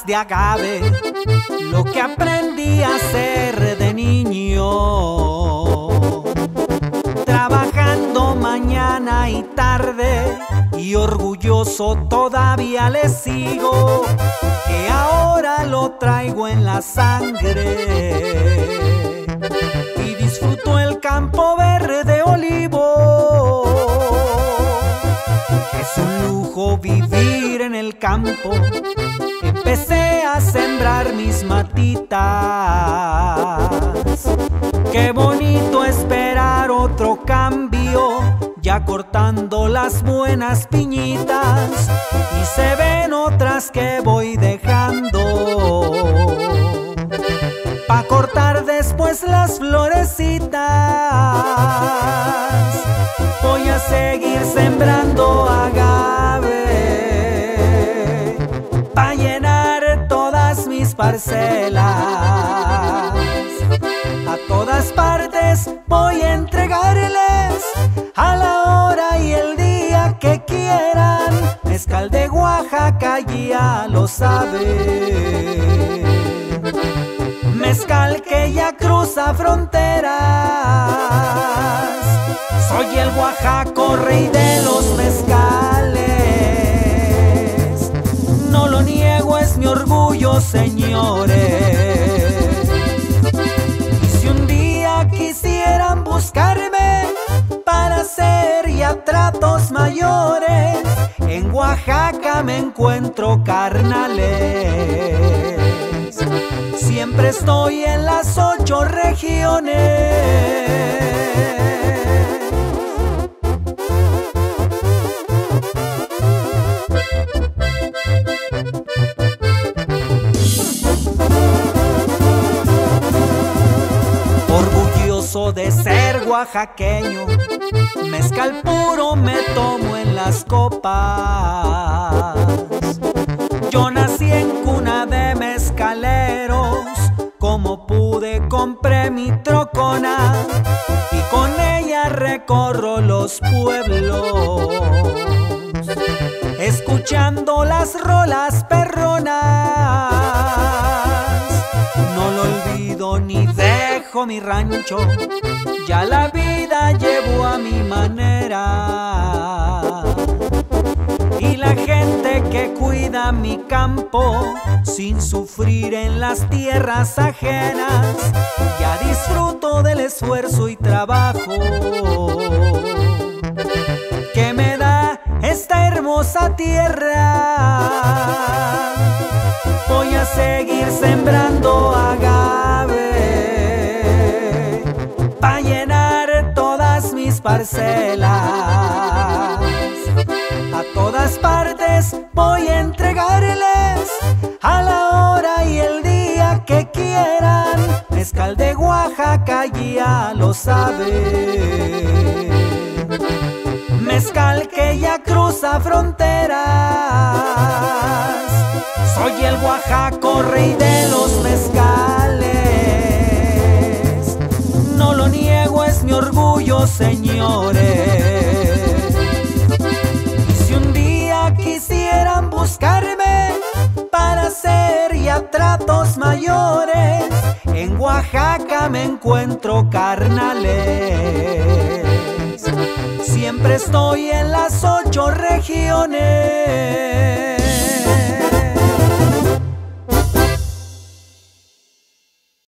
de agave, lo que aprendí a hacer de niño. Trabajando mañana y tarde, y orgulloso todavía le sigo, que ahora lo traigo en la sangre. Y disfruto el campo verde olivo. Es un lujo vivir en el campo. Empecé a sembrar mis matitas. Qué bonito esperar otro cambio, ya cortando las buenas piñitas, y se ven otras que voy dejando pa' cortar después las florecitas. Voy a seguir sembrando agave pa' llenar todas mis parcelas. A todas partes voy a entregarles, a la hora y el día que quieran, mezcal de Oaxaca, ya lo saben. Mezcal que ya cruza fronteras. Soy el oaxaco, rey de los mezcales. No lo niego, es mi orgullo, señores. Y si un día quisieran buscarme para hacer ya tratos mayores, en Oaxaca me encuentro, carnales. Siempre estoy en las 8 regiones. Orgulloso de ser oaxaqueño, mezcal puro me tomo en las copas. Yo nací en cuna de mezcaleros, como pude compré mi trocona y con ella recorro los pueblos, escuchando las rolas perronas. No lo olvido ni dejo mi rancho, ya la vida llevo a mi manera. Y la gente que cuida mi campo, sin sufrir en las tierras ajenas, ya disfruto del esfuerzo y trabajo que me da esta hermosa tierra. Voy a seguir sembrando agave pa' llenar todas mis parcelas. A todas partes voy a entregarles, a la hora y el día que quieran, mezcal de Oaxaca, ya lo saben. Mezcal que ya cruza fronteras. Soy el oaxaco, rey de los mezcales. No lo niego, es mi orgullo, señores. Quisieran buscarme para hacer ya tratos mayores, en Oaxaca me encuentro, carnales. Siempre estoy en las 8 regiones.